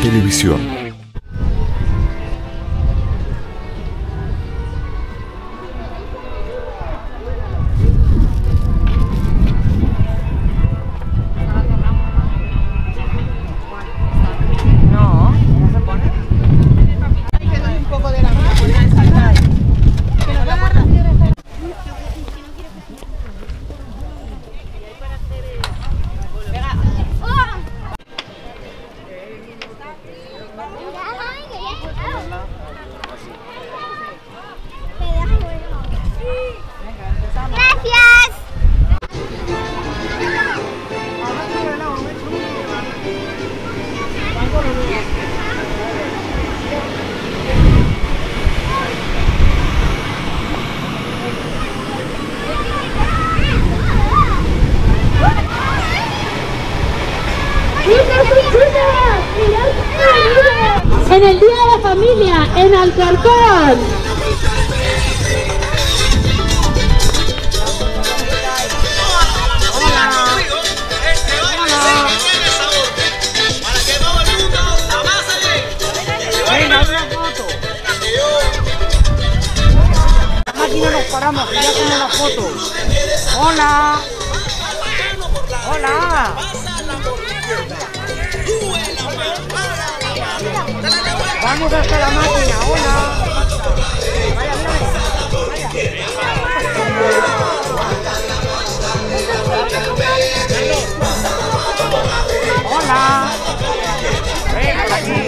Televisión. En el Día de la Familia, en Alcorcón. Venga, una foto. La máquina nos paramos, que ya hacemos la foto. Hola. Hola. Vamos hasta la máquina, hola. Hola. Venga, aquí.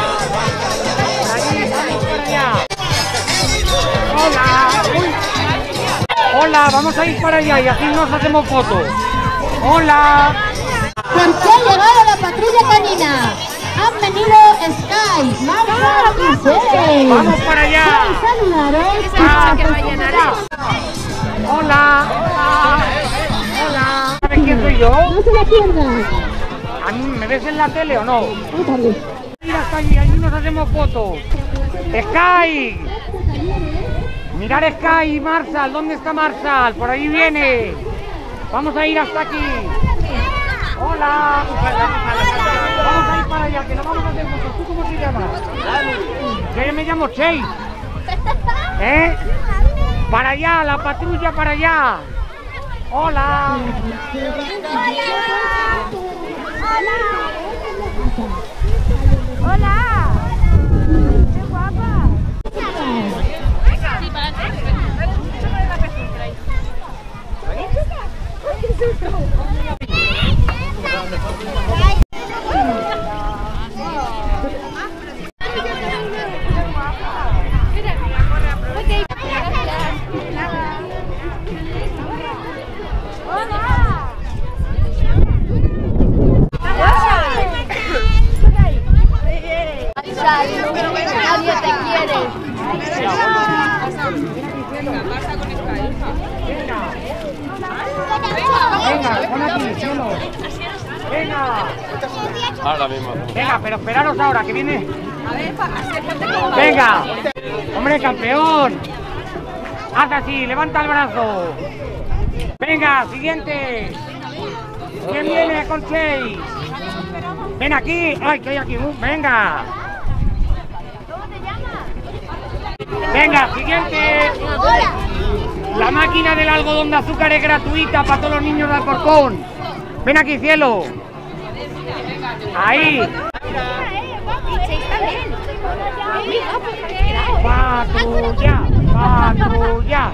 Allí, vamos para allá. Hola. Uy. Hola, vamos a ir para allá y así nos hacemos fotos. Hola. ¿Por qué ha llegado la patrulla canina? Han venido Sky, Marta y Sey. Vamos para allá. Saludaros. Que vayan a Hola. Hola. ¿Sabes quién soy yo? No se la pierdan. ¿A mí me ves en la tele o no? Tarde. Mira hasta allí, allí nos hacemos fotos. Sky. Mirar Sky y Marshall. ¿Dónde está Marshall? Por ahí viene. Vamos a ir hasta aquí. Hola. Vamos a ir para allá, que nos vamos a hacer fotos. ¿Tú cómo te llamas? Yo me llamo Chase. ¿Eh? Para allá, la patrulla para allá. Hola. Hola. Qué guapa. Nadie te quiere. Venga, pon aquí, cielo. Venga. Ahora mismo. Venga, pero esperaros ahora, que viene. Venga. Hombre, campeón. Haz así, levanta el brazo. Venga, siguiente. ¿Quién viene con Chase? Ven aquí. Ay, que hay aquí. Venga. Venga, siguiente. La máquina del algodón de azúcar es gratuita para todos los niños de Alcorcón. Ven aquí, cielo. Ahí. Patrulla, patrulla.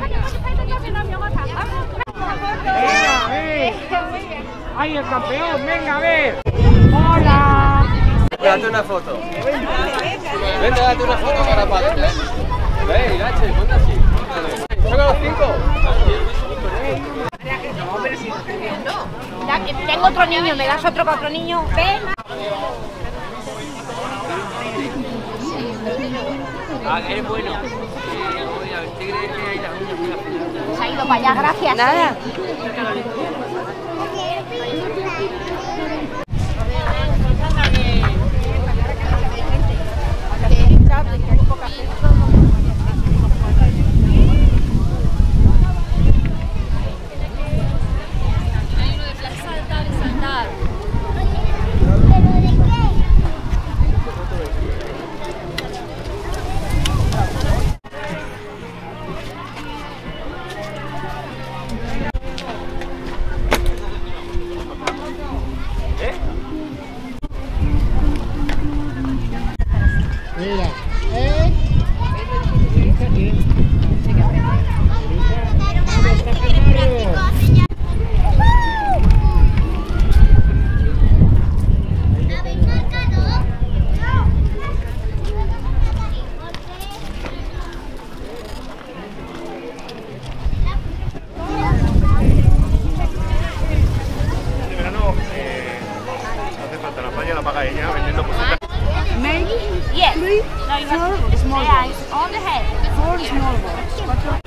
Venga, a ver. Ahí el campeón, venga, a ver. Hola. Date una foto. Vente, date una foto para Patria. Ven, Irache, ponte así. ¿Son a los 5? Tengo otro niño, ¿me das otro para otro niño? Ven. Ah, eres bueno. Se ha ido para allá, gracias. Nada. Ahí ya vendiendo cositas. Maybe? Yes. No, you have small balls. On the head. 4 small balls.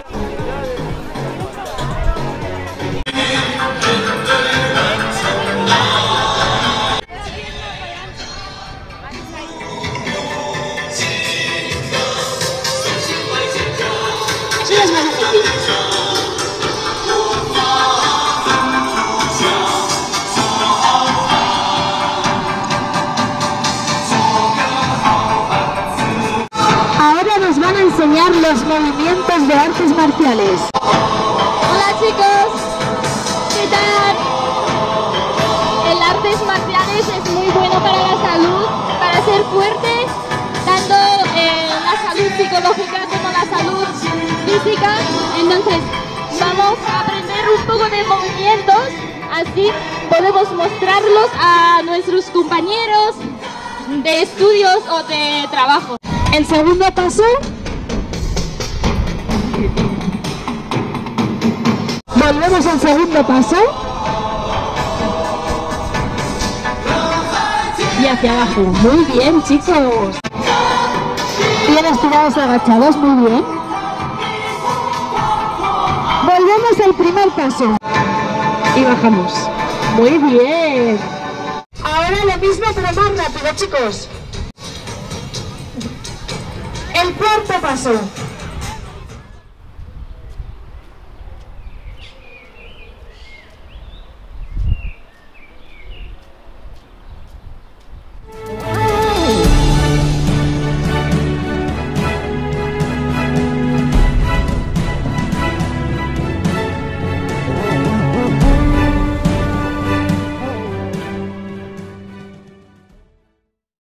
Ahora nos van a enseñar los movimientos de artes marciales. Hola chicos, ¿qué tal? El artes marciales es muy bueno para la salud, para ser fuerte, tanto la salud psicológica como la salud física. Entonces vamos a aprender un poco de movimientos, así podemos mostrarlos a nuestros compañeros de estudios o de trabajo. El segundo paso. Volvemos al segundo paso. Y hacia abajo. Muy bien, chicos. Bien estirados, agachados, muy bien. Volvemos al primer paso. Y bajamos. Muy bien. Ahora lo mismo, pero más rápido, chicos. El cuarto paso.